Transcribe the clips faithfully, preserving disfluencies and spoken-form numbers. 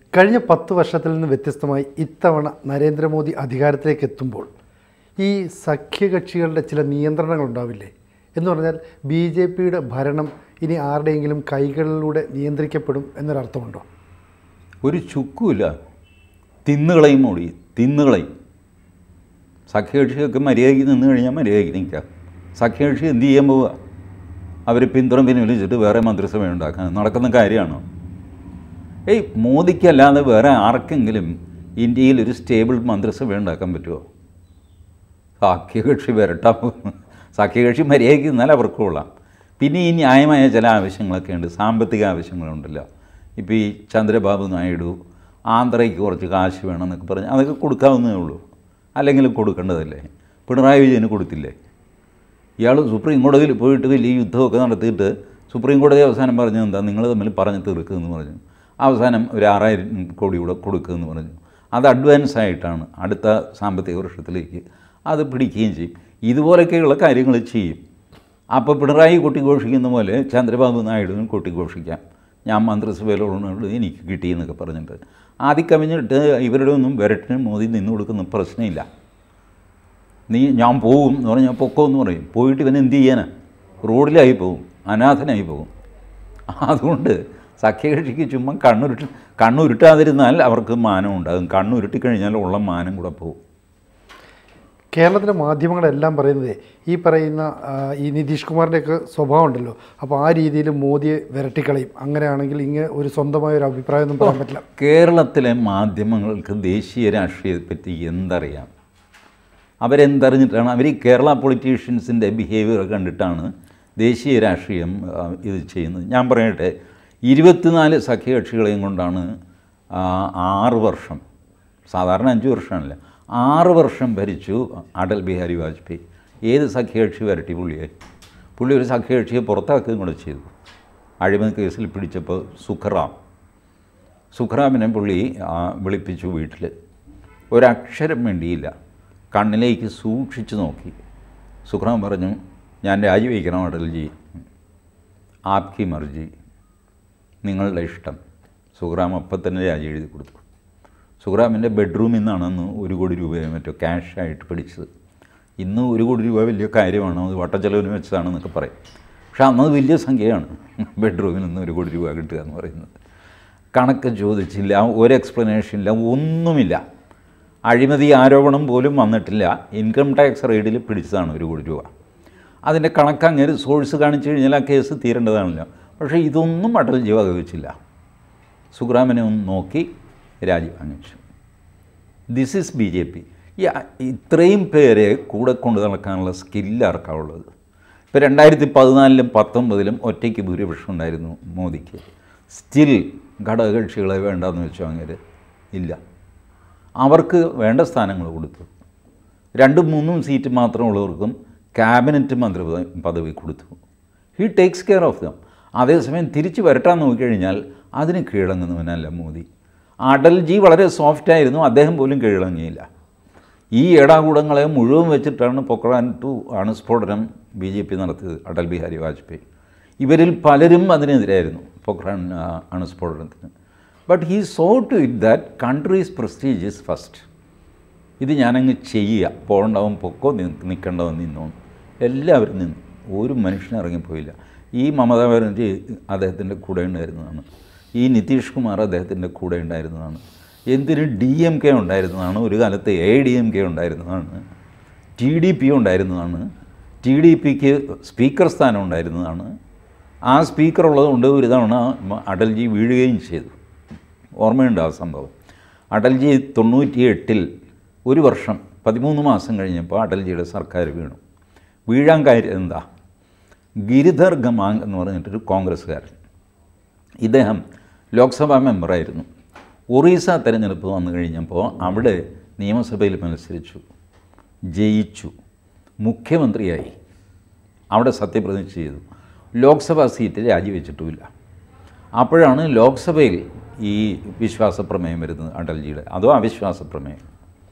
കഴിഞ്ഞ പത്ത് വർഷത്തിൽ നിന്ന് വ്യത്യസ്തമായി ഇത്തവണ നരേന്ദ്രമോദി അധികാരത്തിലേക്ക് എത്തുമ്പോൾ ഈ സഖ്യകക്ഷികളുടെ ചില നിയന്ത്രണങ്ങൾ ഉണ്ടാവില്ലേ? എന്ന് പറഞ്ഞാൽ ബി ജെ പിയുടെ ഭരണം ഇനി ആരുടെയെങ്കിലും കൈകളിലൂടെ നിയന്ത്രിക്കപ്പെടും എന്നൊരർത്ഥമുണ്ടോ? ഒരു ചുക്കുമില്ല, തിന്നുകളയും മോടി തിന്നുകളയും. സഖ്യകക്ഷിയൊക്കെ മര്യാദയ്ക്ക് നിന്ന് കഴിഞ്ഞാൽ മര്യാദയ്ക്ക് നിൽക്കാം. സഖ്യകക്ഷി എന്ത് ചെയ്യാൻ പോവുക? അവർ പിന്തുണ പിൻവലിച്ചിട്ട് വേറെ മന്ത്രിസഭ ഉണ്ടാക്കാൻ നടക്കുന്ന കാര്യമാണോ? ഏയ് മോദിക്കല്ലാതെ വേറെ ആർക്കെങ്കിലും ഇന്ത്യയിൽ ഒരു സ്റ്റേബിൾ മന്ത്രിസഭ ഉണ്ടാക്കാൻ പറ്റുമോ? സഖ്യകക്ഷി വരട്ടാൻ പോകുന്നു. സഖ്യകക്ഷി മര്യാദയ്ക്ക് നിന്നാൽ അവർക്ക് കൊള്ളാം. പിന്നെ ഈ ന്യായമായ ചില ആവശ്യങ്ങളൊക്കെ ഉണ്ട്, സാമ്പത്തിക ആവശ്യങ്ങളുണ്ടല്ലോ. ഇപ്പോൾ ഈ ചന്ദ്രബാബു നായിഡു ആന്ധ്രയ്ക്ക് കുറച്ച് കാശ് വേണമെന്നൊക്കെ പറഞ്ഞ് അതൊക്കെ കൊടുക്കാവുന്നതേ ഉള്ളൂ, അല്ലെങ്കിൽ കൊടുക്കേണ്ടതല്ലേ? പിണറായി വിജയന് കൊടുത്തില്ലേ? ഇയാൾ സുപ്രീം കോടതിയിൽ പോയിട്ട് വലിയ യുദ്ധമൊക്കെ നടത്തിയിട്ട് സുപ്രീം കോടതി അവസാനം പറഞ്ഞു എന്താ നിങ്ങൾ തമ്മിൽ പറഞ്ഞ് തീർക്കുമെന്ന് പറഞ്ഞു. അവസാനം ഒരു ആറായിരം കോടി കൂടെ കൊടുക്കുമെന്ന് പറഞ്ഞു. അത് അഡ്വാൻസ് ആയിട്ടാണ് അടുത്ത സാമ്പത്തിക വർഷത്തിലേക്ക് അത് പിടിക്കുകയും ചെയ്യും. ഇതുപോലൊക്കെയുള്ള കാര്യങ്ങൾ ചെയ്യും. അപ്പോൾ പിണറായി കൊട്ടിഘോഷിക്കുന്ന പോലെ ചന്ദ്രബാബു നായിഡുവിനും കൊട്ടിഘോഷിക്കാം, ഞാൻ മന്ത്രിസഭയിലുള്ളത് എനിക്ക് കിട്ടിയെന്നൊക്കെ പറഞ്ഞിട്ട്. ആദ്യം കവിഞ്ഞിട്ട് ഇവരുടെ ഒന്നും വിരട്ടിന് മോദി നിന്ന് കൊടുക്കുന്ന പ്രശ്നമില്ല. നീ ഞാൻ പോവും എന്ന് പറഞ്ഞാൽ പൊക്കോ എന്ന് പറയും. പോയിട്ട് ഇവൻ എന്ത് ചെയ്യാനാ? റോഡിലായി പോകും, അനാഥനായി പോകും. അതുകൊണ്ട് സഖ്യകക്ഷിക്ക് ചുമ്മാ കണ്ണുരുട്ടി കണ്ണുരുട്ടാതിരുന്നാൽ അവർക്ക് മാനം ഉണ്ടാകും. കണ്ണുരുട്ടിക്കഴിഞ്ഞാൽ ഉള്ള മാനം കൂടെ പോകും. കേരളത്തിലെ മാധ്യമങ്ങളെല്ലാം പറയുന്നത് ഈ പറയുന്ന ഈ നിതീഷ് കുമാറിൻ്റെയൊക്കെ സ്വഭാവം ഉണ്ടല്ലോ, അപ്പോൾ ആ രീതിയിൽ മോദിയെ വിരട്ടിക്കളയും, അങ്ങനെയാണെങ്കിൽ ഇങ്ങനെ ഒരു സ്വന്തമായ ഒരു അഭിപ്രായമൊന്നും പറയാൻ പറ്റില്ല. കേരളത്തിലെ മാധ്യമങ്ങൾക്ക് ദേശീയ രാഷ്ട്രീയത്തെപ്പറ്റി എന്തറിയാം? അവരെന്തറിഞ്ഞിട്ടാണ്? അവർ ഈ കേരള പൊളിറ്റീഷ്യൻസിൻ്റെ ബിഹേവിയർ കണ്ടിട്ടാണ് ദേശീയ രാഷ്ട്രീയം ഇത് ചെയ്യുന്നത്. ഞാൻ പറയട്ടെ, ഇരുപത്തിനാല് സഖ്യകക്ഷികളെയും കൊണ്ടാണ് ആറ് വർഷം, സാധാരണ അഞ്ച് വർഷമാണല്ലോ, ആറ് വർഷം ഭരിച്ചു അടൽ ബിഹാരി വാജ്പേയി. ഏത് സഖ്യകക്ഷി വരട്ടി പുള്ളിയെ? പുള്ളി ഒരു സഖ്യകക്ഷിയെ പുറത്താക്കുകയും കൂടെ ചെയ്തു. അഴിമതി കേസിൽ പിടിച്ചപ്പോൾ സുഖറാം സുഖറാമിനെ പുള്ളി വിളിപ്പിച്ചു വീട്ടിൽ. ഒരക്ഷരം വേണ്ടിയില്ല, കണ്ണിലേക്ക് സൂക്ഷിച്ചു നോക്കി. സുഖറാം പറഞ്ഞു, ഞാൻ രാജിവയ്ക്കണം അടൽജി, ആപ്കി മർജി, നിങ്ങളുടെ ഇഷ്ടം. സുഖറാം അപ്പം തന്നെ രാജി എഴുതി കൊടുത്തു. സുഖറാമിൻ്റെ ബെഡ്റൂമിൽ നിന്നാണ് അന്ന് ഒരു കോടി രൂപയോ മറ്റോ ക്യാഷായിട്ട് പിടിച്ചത്. ഇന്ന് ഒരു കോടി രൂപ വലിയ കാര്യമാണോ? അത് വട്ടച്ചെലവിന് വെച്ചതാണെന്നൊക്കെ പറയും. പക്ഷെ അന്നത് വലിയ സംഖ്യയാണ്, ബെഡ്റൂമിൽ നിന്ന് ഒരു കോടി രൂപ കിട്ടുക എന്ന് പറയുന്നത്. കണക്ക് ചോദിച്ചില്ല, ഒരു എക്സ്പ്ലനേഷൻ ഇല്ല, ഒന്നുമില്ല. അഴിമതി ആരോപണം പോലും വന്നിട്ടില്ല. ഇൻകം ടാക്സ് റെയ്ഡിൽ പിടിച്ചതാണ് ഒരു കോടി രൂപ. അതിൻ്റെ കണക്ക് അങ്ങനെ സോഴ്സ് കാണിച്ചു കഴിഞ്ഞാൽ ആ കേസ് തീരേണ്ടതാണല്ലോ. പക്ഷേ ഇതൊന്നും അടൽജി വകവെച്ചില്ല. സുഖറാമിനെ ഒന്ന് നോക്കി രാജി വാങ്ങിച്ചു. This is B J P. ഈ ഇത്രയും പേരെ കൂടെ കൊണ്ട് നടക്കാനുള്ള സ്കില്ല് ആർക്കാവുള്ളത്? ഇപ്പോൾ രണ്ടായിരത്തി പതിനാലിലും പത്തൊമ്പതിലും ഒറ്റയ്ക്ക് ഭൂരിപക്ഷം ഉണ്ടായിരുന്നു മോദിക്ക്. സ്റ്റിൽ ഘടകകക്ഷികളെ വേണ്ടെന്ന് വെച്ചോ അങ്ങനെ ഇല്ല. അവർക്ക് വേണ്ട സ്ഥാനങ്ങൾ കൊടുത്തു. രണ്ടും മൂന്നും സീറ്റ് മാത്രമുള്ളവർക്കും ക്യാബിനറ്റ് മന്ത്രി പദവി കൊടുത്തു. He takes care of them. അതേസമയം തിരിച്ച് വരട്ടാൻ നോക്കിക്കഴിഞ്ഞാൽ അതിന് കീഴടങ്ങുന്നവനല്ല മോദി. അടൽജി വളരെ സോഫ്റ്റായിരുന്നു, അദ്ദേഹം പോലും കീഴടങ്ങിയില്ല. ഈ ഏടാകൂടങ്ങളെ മുഴുവൻ വെച്ചിട്ടാണ് പൊക്രാൻ ടു അണുസ്ഫോടനം ബി ജെ പി നടത്തിയത്, അടൽ ബിഹാരി വാജ്പേയി. ഇവരിൽ പലരും അതിനെതിരായിരുന്നു, പൊക്രാൻ അണുസ്ഫോടനത്തിന്. But he saw to it that country's prestige is first. ഇത് ഞാനങ്ങ് ചെയ്യുക, പോകണ്ടാവും പൊക്കോ, നിൽക്കേണ്ടവൻ നിന്നോണം. എല്ലാവരും നിന്നു, ഒരു മനുഷ്യനും ഇറങ്ങിപ്പോയില്ല. ഈ മമതാ ബാനർജി അദ്ദേഹത്തിൻ്റെ കൂടെ ഉണ്ടായിരുന്നതാണ്, ഈ നിതീഷ് കുമാർ അദ്ദേഹത്തിൻ്റെ കൂടെ ഉണ്ടായിരുന്നതാണ്, എന്തിന് ഡി എം കെ ഉണ്ടായിരുന്നതാണ്, ഒരു കാലത്ത് എ ഡി എം കെ ഉണ്ടായിരുന്നതാണ്, ടി ഡി പി ഉണ്ടായിരുന്നതാണ്, ടി ഡി പിക്ക് സ്പീക്കർ സ്ഥാനം ഉണ്ടായിരുന്നതാണ്. ആ സ്പീക്കർ ഉള്ളതുകൊണ്ട് ഒരു തവണ അടൽജി വീഴുകയും ചെയ്തു. ഓർമ്മയുണ്ട് ആ സംഭവം. അടൽജി തൊണ്ണൂറ്റി എട്ടിൽ ഒരു വർഷം പതിമൂന്ന് മാസം കഴിഞ്ഞപ്പോൾ അടൽജിയുടെ സർക്കാർ വീണു. വീഴാൻ കാര്യം എന്താ? ഗിരിധർ ഗമാങ് എന്ന് പറഞ്ഞിട്ടൊരു കോൺഗ്രസ്സുകാരൻ, ഇദ്ദേഹം ലോക്സഭാ മെമ്പറായിരുന്നു. ഒറീസ തെരഞ്ഞെടുപ്പ് വന്നു കഴിഞ്ഞപ്പോൾ അവിടെ നിയമസഭയിൽ മത്സരിച്ചു, ജയിച്ചു, മുഖ്യമന്ത്രിയായി, അവിടെ സത്യപ്രതിജ്ഞ ചെയ്തു. ലോക്സഭാ സീറ്റ് രാജിവെച്ചിട്ടുമില്ല. അപ്പോഴാണ് ലോക്സഭയിൽ ഈ വിശ്വാസപ്രമേയം വരുന്നത് അടൽജിയുടെ, അതോ അവിശ്വാസ പ്രമേയം.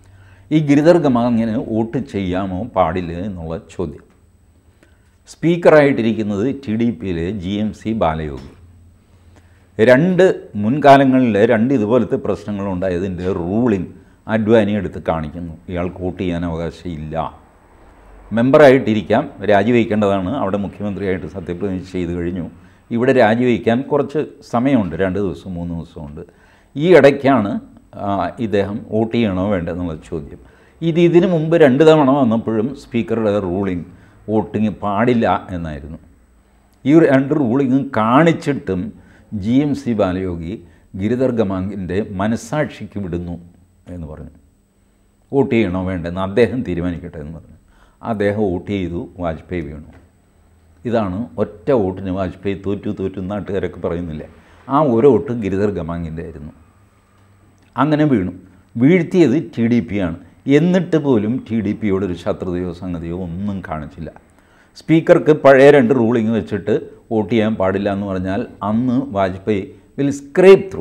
ഈ ഗിരിധർ ഗമാങ്ങിന് വോട്ട് ചെയ്യാമോ പാടില്ല എന്നുള്ള ചോദ്യം. സ്പീക്കറായിട്ടിരിക്കുന്നത് ടി ഡി പിയിലെ ജി എം സി ബാലയോഗി. രണ്ട് മുൻകാലങ്ങളിൽ രണ്ട് ഇതുപോലത്തെ പ്രശ്നങ്ങളുണ്ടായതിൻ്റെ റൂളിംഗ് അഡ്വാനി എടുത്ത് കാണിക്കുന്നു. ഇയാൾക്ക് വോട്ട് ചെയ്യാൻ അവകാശമില്ല, മെമ്പറായിട്ടിരിക്കാം, രാജിവെക്കേണ്ടതാണ്, അവിടെ മുഖ്യമന്ത്രിയായിട്ട് സത്യപ്രതിജ്ഞ ചെയ്ത് കഴിഞ്ഞു, ഇവിടെ രാജിവെക്കാൻ കുറച്ച് സമയമുണ്ട്, രണ്ട് ദിവസം മൂന്ന് ദിവസമുണ്ട്. ഈ ഇടയ്ക്കാണ് ഇദ്ദേഹം വോട്ട് ചെയ്യണോ വേണ്ടെന്നുള്ള ചോദ്യം. ഇത് ഇതിന് മുമ്പ് രണ്ട് തവണ വന്നപ്പോഴും സ്പീക്കറുടെ റൂളിംഗ് വോട്ടിങ് പാടില്ല എന്നായിരുന്നു. ഈ രണ്ട് റൂളിങ്ങും കാണിച്ചിട്ടും G M C Balayogi Giridhar ഗമാംഗിൻ്റെ മനസ്സാക്ഷിക്ക് വിടുന്നു എന്ന് പറഞ്ഞു. വോട്ട് ചെയ്യണോ വേണ്ടെന്ന് അദ്ദേഹം തീരുമാനിക്കട്ടെ എന്ന് പറഞ്ഞു. അദ്ദേഹം വോട്ട് ചെയ്തു, വാജ്പേയി വീണു. ഇതാണ് ഒറ്റ വോട്ടിന് വാജ്പേയി തോറ്റു തോറ്റു നാട്ടുകാരൊക്കെ പറയുന്നില്ലേ, ആ ഒരു വോട്ട് ഗിരിധർ ഗമാംഗിൻ്റെ ആയിരുന്നു. അങ്ങനെ വീണു. വീഴ്ത്തിയത് ടി ഡി പി ആണ്. എന്നിട്ട് പോലും ടി ഡി പിയോടൊരു ശത്രുതയോ സംഗതിയോ ഒന്നും കാണിച്ചില്ല. സ്പീക്കർക്ക് പഴയ രണ്ട് റൂളിങ് വെച്ചിട്ട് വോട്ട് ചെയ്യാൻ പാടില്ല എന്ന് പറഞ്ഞാൽ അന്ന് Vajpayee will scrape through.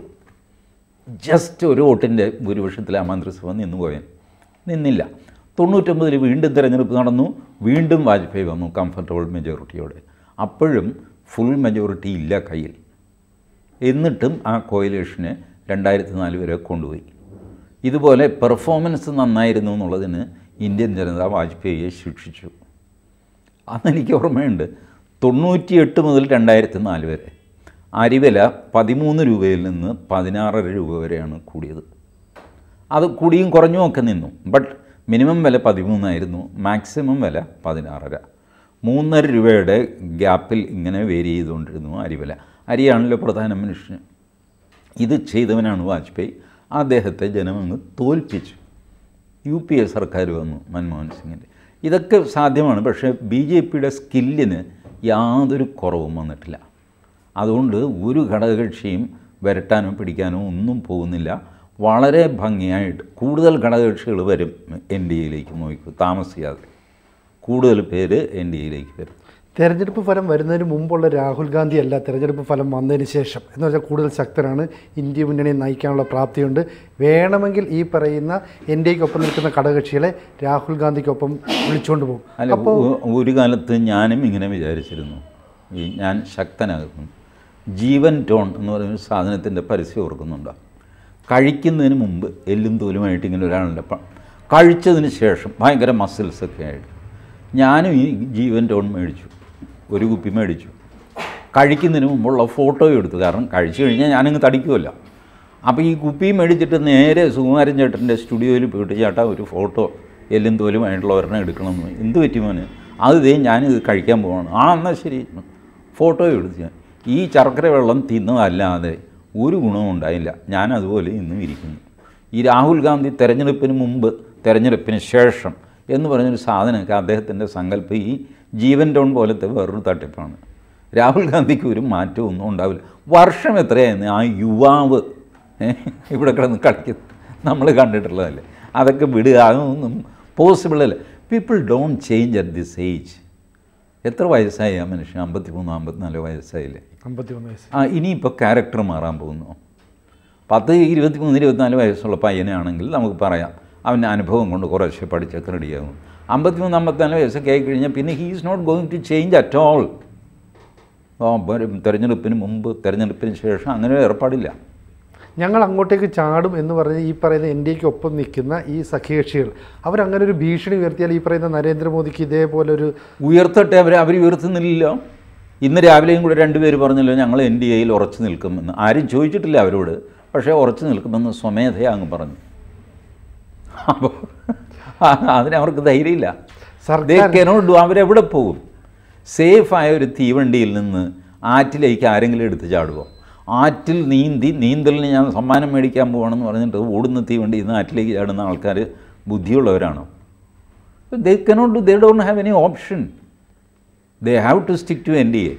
Just ഒരു വോട്ടിൻ്റെ ഭൂരിപക്ഷത്തിൽ ആ മന്ത്രിസഭ നിന്നു പോയാൽ നിന്നില്ല. തൊണ്ണൂറ്റൊമ്പതിൽ വീണ്ടും തിരഞ്ഞെടുപ്പ് നടന്നു, വീണ്ടും വാജ്പേയി വന്നു കംഫർട്ടബിൾ മെജോറിറ്റിയോടെ. അപ്പോഴും ഫുൾ മെജോറിറ്റി ഇല്ല കയ്യിൽ. എന്നിട്ടും ആ കോയിലേഷനെ രണ്ടായിരത്തി നാല് വരെ കൊണ്ടുപോയി. ഇതുപോലെ പെർഫോമൻസ് നന്നായിരുന്നു എന്നുള്ളതിന് ഇന്ത്യൻ ജനത വാജ്പേയിയെ ശിക്ഷിച്ചു. അന്നെനിക്ക് ഓർമ്മയുണ്ട്, തൊണ്ണൂറ്റിയെട്ട് മുതൽ രണ്ടായിരത്തി നാല് വരെ അരിവില പതിമൂന്ന് രൂപയിൽ നിന്ന് പതിനാറര രൂപ വരെയാണ് കൂടിയത്. അത് കൂടിയും കുറഞ്ഞും ഒക്കെ നിന്നു. ബട്ട് മിനിമം വില പതിമൂന്നായിരുന്നു, മാക്സിമം വില പതിനാറര. മൂന്നര രൂപയുടെ ഗ്യാപ്പിൽ ഇങ്ങനെ വേരി ചെയ്തുകൊണ്ടിരുന്നു അരിവില. അരിയാണല്ലോ പ്രധാന മനുഷ്യന്. ഇത് ചെയ്തവനാണ് വാജ്പേയി. അദ്ദേഹത്തെ ജനമങ്ങ് തോൽപ്പിച്ചു. യു പി എ സർക്കാർ വന്നു മൻമോഹൻ സിംഗിൻ്റെ. ഇതൊക്കെ സാധ്യമാണ്. പക്ഷേ ബി ജെ പിയുടെ സ്കില്ലിന് യാതൊരു കുറവും വന്നിട്ടില്ല. അതുകൊണ്ട് ഒരു ഘടകകക്ഷിയും വരട്ടാനോ പിടിക്കാനോ ഒന്നും പോകുന്നില്ല. വളരെ ഭംഗിയായിട്ട് കൂടുതൽ ഘടകകക്ഷികൾ വരും എൻ ഡി എയിലേക്ക്. നോക്കൂ, താമസിയാതെ കൂടുതൽ പേര് എൻ ഡി എയിലേക്ക് വരും. തെരഞ്ഞെടുപ്പ് ഫലം വരുന്നതിന് മുമ്പുള്ള രാഹുൽ ഗാന്ധി അല്ല തെരഞ്ഞെടുപ്പ് ഫലം വന്നതിന് ശേഷം എന്ന് വെച്ചാൽ കൂടുതൽ ശക്തനാണ്, ഇന്ത്യ മുന്നണിയെ നയിക്കാനുള്ള പ്രാപ്തിയുണ്ട്. വേണമെങ്കിൽ ഈ പറയുന്ന എൻ ഡി എക്കൊപ്പം നിൽക്കുന്ന ഘടകകക്ഷികളെ രാഹുൽ ഗാന്ധിക്കൊപ്പം വിളിച്ചുകൊണ്ട് പോകും. അപ്പോൾ ഒരു കാലത്ത് ഞാനും ഇങ്ങനെ വിചാരിച്ചിരുന്നു, ഈ ഞാൻ ശക്തനാകുന്നു. ജീവൻ ടോൺ എന്ന് പറയുന്ന സാധനത്തിൻ്റെ പരസ്യം ഓർക്കുന്നുണ്ടോ? കഴിക്കുന്നതിന് മുമ്പ് എല്ലും തോലുമായിട്ട് ഇങ്ങനെ ഒരാളുടെ കഴിച്ചതിന് ശേഷം ഭയങ്കര മസിൽസൊക്കെ ആയിട്ട് ഞാനും ഈ ജീവൻ ടോൺ മേടിച്ചു, ഒരു കുപ്പി മേടിച്ചു. കഴിക്കുന്നതിന് മുമ്പുള്ള ഫോട്ടോ എടുത്തു. കാരണം കഴിച്ചു കഴിഞ്ഞാൽ ഞാനങ്ങ് തടിക്കുമല്ലോ. അപ്പോൾ ഈ കുപ്പി മേടിച്ചിട്ട് നേരെ സുകുമാരൻ ചേട്ടൻ്റെ സ്റ്റുഡിയോയിൽ പോയിട്ട് ചേട്ടാ ഒരു ഫോട്ടോ എല്ലും തോലുമായിട്ടുള്ള ഒരെണ്ണം എടുക്കണമെന്ന്. എന്ത് പറ്റി മോന്? അത് ഇതേ ഞാനിത് കഴിക്കാൻ പോവാണ്. ആ എന്നാൽ ശരി, ഫോട്ടോ എടുത്ത് ഞാൻ ഈ ശർക്കര വെള്ളം തിന്നതല്ലാതെ ഒരു ഗുണവും ഉണ്ടായില്ല. ഞാൻ അതുപോലെ ഇന്നും ഇരിക്കുന്നു. ഈ രാഹുൽ ഗാന്ധി തെരഞ്ഞെടുപ്പിന് മുമ്പ് തെരഞ്ഞെടുപ്പിന് ശേഷം എന്ന് പറഞ്ഞൊരു സാധനമൊക്കെ അദ്ദേഹത്തിൻ്റെ സങ്കല്പം ഈ ജീവൻ ടോൺ പോലത്തെ വേറൊരു തട്ടിപ്പാണ്. രാഹുൽ ഗാന്ധിക്ക് ഒരു മാറ്റവും ഒന്നും ഉണ്ടാവില്ല. വർഷം എത്രയായിരുന്നു ആ യുവാവ് ഇവിടെ കിടന്ന് കളിക്കുന്നത് നമ്മൾ കണ്ടിട്ടുള്ളതല്ലേ. അതൊക്കെ വിടുക, അതൊന്നും പോസിബിൾ അല്ല. People don't change at this age. എത്ര വയസ്സായി ആ മനുഷ്യൻ? അമ്പത്തി മൂന്ന് അമ്പത്തിനാല് വയസ്സായില്ലേ? അമ്പത്തിമൂന്ന് വയസ്സ്. ആ ഇനിയിപ്പോൾ ക്യാരക്ടർ മാറാൻ പോകുന്നു. പത്ത് ഇരുപത്തി മൂന്ന് ഇരുപത്തിനാല് വയസ്സുള്ള പയ്യനാണെങ്കിൽ നമുക്ക് പറയാം അവൻ്റെ അനുഭവം കൊണ്ട് കുറേശ്ശെ പഠിച്ചൊക്കെ റെഡിയാകും. അമ്പത്തിമൂന്ന് അമ്പത്തിനാല് വയസ്സൊക്കെ ആയി കഴിഞ്ഞാൽ പിന്നെ he is not going to change at all. തെരഞ്ഞെടുപ്പിന് മുമ്പ് തെരഞ്ഞെടുപ്പിന് ശേഷം അങ്ങനെ ഏർപ്പാടില്ല. ഞങ്ങൾ അങ്ങോട്ടേക്ക് ചാടും എന്ന് പറഞ്ഞ് ഈ പറയുന്ന എൻ ഡി എക്ക് ഒപ്പം നിൽക്കുന്ന ഈ സഖ്യകക്ഷികൾ അവരങ്ങനെ ഒരു ഭീഷണി ഉയർത്തിയാൽ ഈ പറയുന്ന നരേന്ദ്രമോദിക്ക് ഇതേപോലെ ഒരു ഉയർത്തട്ടെ. അവർ അവർ ഉയർത്തുന്നില്ലല്ലോ. ഇന്ന് രാവിലെയും കൂടെ രണ്ടുപേര് പറഞ്ഞല്ലോ ഞങ്ങൾ എൻ ഡി എയിൽ ഉറച്ചു നിൽക്കുമെന്ന്. ആരും ചോദിച്ചിട്ടില്ല അവരോട്, പക്ഷേ ഉറച്ചു നിൽക്കുമെന്ന് സ്വമേധയാ അങ്ങ് പറഞ്ഞു. അപ്പോൾ അതിനവർക്ക് ധൈര്യമില്ല. സർക്കാരിനോട് അവരെവിടെ പോകും? സേഫായ ഒരു തീവണ്ടിയിൽ നിന്ന് ആറ്റിലേക്ക് ആരെങ്കിലും എടുത്ത് ചാടുമോ? ആറ്റിൽ നീന്തി നീന്തലിന് ഞാൻ സമ്മാനം മേടിക്കാൻ പോകണമെന്ന് പറഞ്ഞിട്ട് ഓടുന്ന തീവണ്ടിയിൽ നിന്ന് ആറ്റിലേക്ക് ചാടുന്ന ആൾക്കാർ ബുദ്ധിയുള്ളവരാണോ? They cannot they don't have any option. They have to stick to N D A.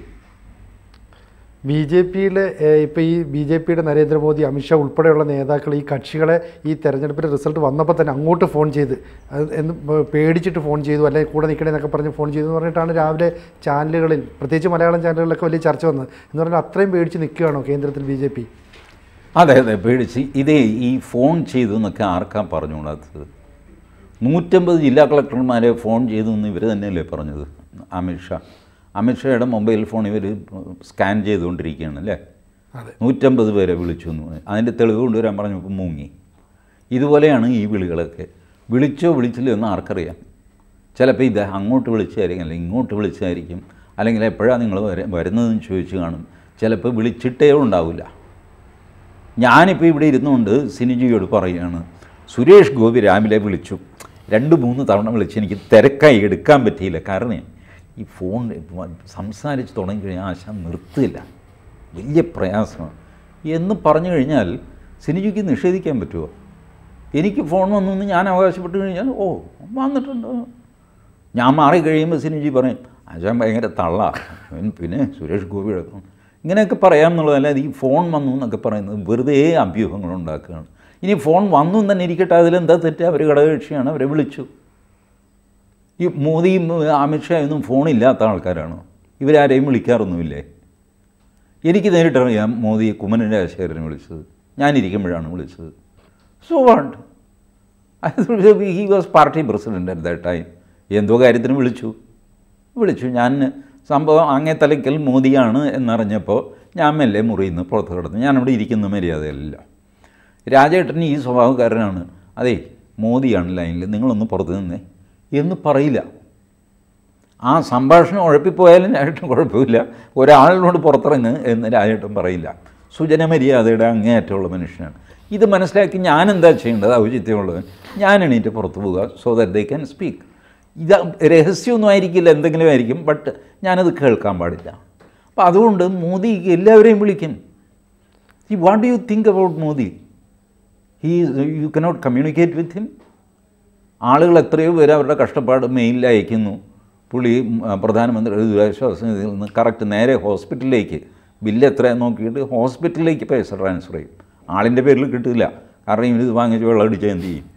B J പിയിലെ ഇപ്പോൾ ഈ ബി ജെ പിയുടെ നരേന്ദ്രമോദി, അമിത്ഷാ ഉൾപ്പെടെയുള്ള നേതാക്കൾ ഈ കക്ഷികളെ ഈ തെരഞ്ഞെടുപ്പിൻ്റെ റിസൾട്ട് വന്നപ്പോൾ തന്നെ അങ്ങോട്ട് ഫോൺ ചെയ്ത് അത് എന്ന് പേടിച്ചിട്ട് ഫോൺ ചെയ്തു, അല്ലെങ്കിൽ കൂടെ നിൽക്കണേ എന്നൊക്കെ പറഞ്ഞ് ഫോൺ ചെയ്തു എന്ന് പറഞ്ഞിട്ടാണ് രാവിലെ ചാനലുകളിൽ, പ്രത്യേകിച്ച് മലയാളം ചാനലുകളിലൊക്കെ വലിയ ചർച്ച വന്നത്. എന്ന് പറഞ്ഞാൽ അത്രയും പേടിച്ച് നിൽക്കുകയാണോ കേന്ദ്രത്തിൽ ബി ജെ പി? അതെ അതെ, പേടിച്ച്. ഇതേ ഈ ഫോൺ ചെയ്തു എന്നൊക്കെ ആർക്കാ പറഞ്ഞുകൂടാത്തത്? നൂറ്റമ്പത് ജില്ലാ കളക്ടർമാരെ ഫോൺ ചെയ്തു എന്ന് ഇവർ തന്നെയല്ലേ പറഞ്ഞത്? അമിത്ഷാ അമിത്ഷായുടെ മൊബൈൽ ഫോൺ ഇവർ സ്കാൻ ചെയ്തുകൊണ്ടിരിക്കുകയാണ് അല്ലേ? നൂറ്റമ്പത് പേരെ വിളിച്ചു എന്ന് പറഞ്ഞു. അതിൻ്റെ തെളിവ് കൊണ്ടുവരാൻ പറഞ്ഞപ്പോൾ മുങ്ങി. ഇതുപോലെയാണ് ഈ വിളികളൊക്കെ. വിളിച്ചോ വിളിച്ചില്ലോ എന്ന് ആർക്കറിയാം. ചിലപ്പോൾ ഇത് അങ്ങോട്ട് വിളിച്ചായിരിക്കും, അല്ലെങ്കിൽ ഇങ്ങോട്ട് വിളിച്ചായിരിക്കും, അല്ലെങ്കിൽ എപ്പോഴാണ് നിങ്ങൾ വര വരുന്നതെന്ന് ചോദിച്ച് കാണും. ചിലപ്പോൾ വിളിച്ചിട്ടേ ഉണ്ടാവില്ല. ഞാനിപ്പോൾ ഇവിടെ ഇരുന്നുകൊണ്ട് സിനിജിയോട് പറയുകയാണ്, സുരേഷ് ഗോപി രാവിലെ വിളിച്ചു, രണ്ട് മൂന്ന് തവണ വിളിച്ച് എനിക്ക് തിരക്കായി എടുക്കാൻ പറ്റിയില്ല. കാരണം ഈ ഫോൺ സംസാരിച്ച് തുടങ്ങിക്കഴിഞ്ഞാൽ ആശ നിർത്തില്ല, വലിയ പ്രയാസമാണ് എന്ന് പറഞ്ഞു കഴിഞ്ഞാൽ സിനിജിക്ക് നിഷേധിക്കാൻ പറ്റുമോ? എനിക്ക് ഫോൺ വന്നു എന്ന് ഞാൻ അവകാശപ്പെട്ട് കഴിഞ്ഞാൽ ഓ വന്നിട്ടുണ്ട്. ഞാൻ മാറി കഴിയുമ്പോൾ സിനിജി പറയും ആശാൻ ഭയങ്കര തള്ള, പിന്നെ സുരേഷ് ഗോപി എടുക്കണം, ഇങ്ങനെയൊക്കെ പറയാം എന്നുള്ളതല്ലാതെ ഈ ഫോൺ വന്നു എന്നൊക്കെ പറയുന്നത് വെറുതെ അഭ്യൂഹങ്ങൾ ഉണ്ടാക്കുകയാണ്. ഇനി ഫോൺ വന്നു എന്ന് തന്നെ ഇരിക്കട്ടെ, അതിലെന്താ തെറ്റ്? അവർ ഘടകകക്ഷിയാണ്, അവരെ വിളിച്ചു. ഈ മോദിയും അമിത്ഷായൊന്നും ഫോണില്ലാത്ത ആൾക്കാരാണോ? ഇവരാരെയും വിളിക്കാറൊന്നുമില്ലേ? എനിക്ക് നേരിട്ടറിയാം മോദി കുമ്മനം രാജശേഖരനെ വിളിച്ചത്, ഞാനിരിക്കുമ്പോഴാണ് വിളിച്ചത്. So what, he was party president at that time. എന്തോ കാര്യത്തിന് വിളിച്ചു വിളിച്ചു ഞാൻ സംഭവം അങ്ങേ തലയ്ക്കൽ മോദിയാണ് എന്നറിഞ്ഞപ്പോൾ ഞാൻ മെല്ലെ മുറിയിൽ നിന്ന് പുറത്ത് കിടന്നു. ഞാനവിടെ ഇരിക്കുന്ന മര്യാദയല്ല. രാജേട്ടൻ ഈ സ്വഭാവക്കാരനാണ്. അതെ, മോദിയാണ് ലൈനിൽ, നിങ്ങളൊന്ന് പുറത്ത് നിന്നേ എന്ന് പറയില്ല. ആ സംഭാഷണം ഉഴപ്പിപ്പോയാലും രാജേട്ടൻ കുഴപ്പമില്ല, ഒരാളിനോട് പുറത്തിറങ്ങ് എന്ന് രാജേട്ടൻ പറയില്ല. സുജന മര്യാദയുടെ അങ്ങേയറ്റമുള്ള മനുഷ്യനാണ്. ഇത് മനസ്സിലാക്കി ഞാൻ എന്താ ചെയ്യേണ്ടത്? ഔചിത്യമുള്ളവൻ ഞാൻ എണീറ്റ് പുറത്ത് പോവുക, so that they can speak. ഇത് രഹസ്യമൊന്നും ആയിരിക്കില്ല, എന്തെങ്കിലും ആയിരിക്കും, ബട്ട് ഞാനത് കേൾക്കാൻ പാടില്ല. അപ്പോൾ അതുകൊണ്ട് മോദി എല്ലാവരെയും വിളിക്കും. ഈ what do you think about Modi? He you cannot communicate with him. ആളുകൾ എത്രയോ പേര് അവരുടെ കഷ്ടപ്പാട് മെയിലിൽ അയക്കുന്നു. പുള്ളി പ്രധാനമന്ത്രി ദുരിതാശ്വാസ നിധിയിൽ നിന്ന് കറക്റ്റ് നേരെ ഹോസ്പിറ്റലിലേക്ക് ബില്ല് എത്രയാണെന്ന് നോക്കിയിട്ട് ഹോസ്പിറ്റലിലേക്ക് പൈസ ട്രാൻസ്ഫർ ചെയ്യും. ആളിൻ്റെ പേരിൽ കിട്ടില്ല, കാരണം ഇത് വാങ്ങിച്ച് വെള്ളം അടിച്ചാൽ എന്ത് ചെയ്യും?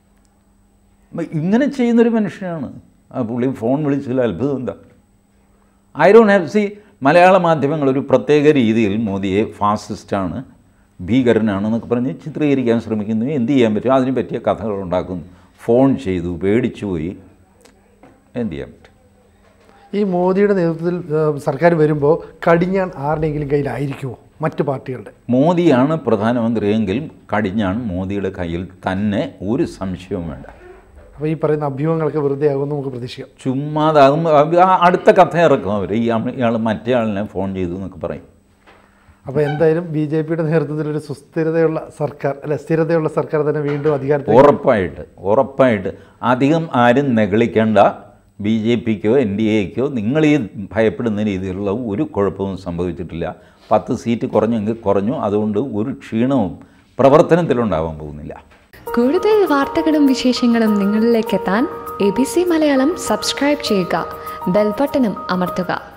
ഇങ്ങനെ ചെയ്യുന്നൊരു മനുഷ്യനാണ് ആ പുള്ളി. ഫോൺ വിളിച്ചില്ല, അത്ഭുതം എന്താ? ഐ ഡോണ്ട് ഹാവ് സി മലയാള മാധ്യമങ്ങൾ ഒരു പ്രത്യേക രീതിയിൽ മോദിയെ ഫാസിസ്റ്റാണ്, ഭീകരനാണെന്നൊക്കെ പറഞ്ഞ് ചിത്രീകരിക്കാൻ ശ്രമിക്കുന്നു. എന്ത് ചെയ്യാൻ പറ്റും? അതിന് പറ്റിയ കഥകൾ ഉണ്ടാക്കുന്നു. ഫോൺ ചെയ്തു, പേടിച്ചു പോയി, എന്ത് ചെയ്യാൻ പറ്റും? ഈ മോദിയുടെ നേതൃത്വത്തിൽ സർക്കാർ വരുമ്പോൾ കടിഞ്ഞാൺ ആരുടെയെങ്കിലും കയ്യിലായിരിക്കുമോ? മറ്റു പാർട്ടികളുടെ? മോദിയാണ് പ്രധാനമന്ത്രിയെങ്കിൽ കടിഞ്ഞാൺ മോദിയുടെ കയ്യിൽ തന്നെ, ഒരു സംശയവും വേണ്ട. അപ്പോൾ ഈ പറയുന്ന അഭ്യൂഹങ്ങളൊക്കെ വെറുതെ ആകുമെന്ന് നമുക്ക് പ്രതീക്ഷിക്കാം. ചുമ്മാതാകും. അടുത്ത കഥ ഇറക്കും അവർ. ഈ ഇയാൾ മറ്റേ ആളിനെ ഫോൺ ചെയ്തു എന്നൊക്കെ പറയും. അപ്പോൾ എന്തായാലും ബി ജെ പിയുടെ നേതൃത്വത്തിൽ ഒരു സുസ്ഥിരതയുള്ള സർക്കാർ, അല്ല സ്ഥിരതയുള്ള സർക്കാർ തന്നെ വീണ്ടും അധികാരത്തിൽ. ഉറപ്പായിട്ട് ഉറപ്പായിട്ട് അധികം ആരും നെഗളിക്കേണ്ട. ബി ജെ പിക്കോ എൻ ഡി എക്കോ നിങ്ങൾ ഈ ഭയപ്പെടുന്ന രീതിയിലുള്ള ഒരു കുഴപ്പവും സംഭവിച്ചിട്ടില്ല. പത്ത് സീറ്റ് കുറഞ്ഞെങ്കിൽ കുറഞ്ഞു, അതുകൊണ്ട് ഒരു ക്ഷീണവും പ്രവർത്തനത്തിലുണ്ടാവാൻ പോകുന്നില്ല. കൂടുതൽ വാർത്തകളും വിശേഷങ്ങളും നിങ്ങളിലേക്ക് എത്താൻ A B C Malayalam subscribe ചെയ്യുക, ബെൽ ബട്ടണും അമർത്തുക.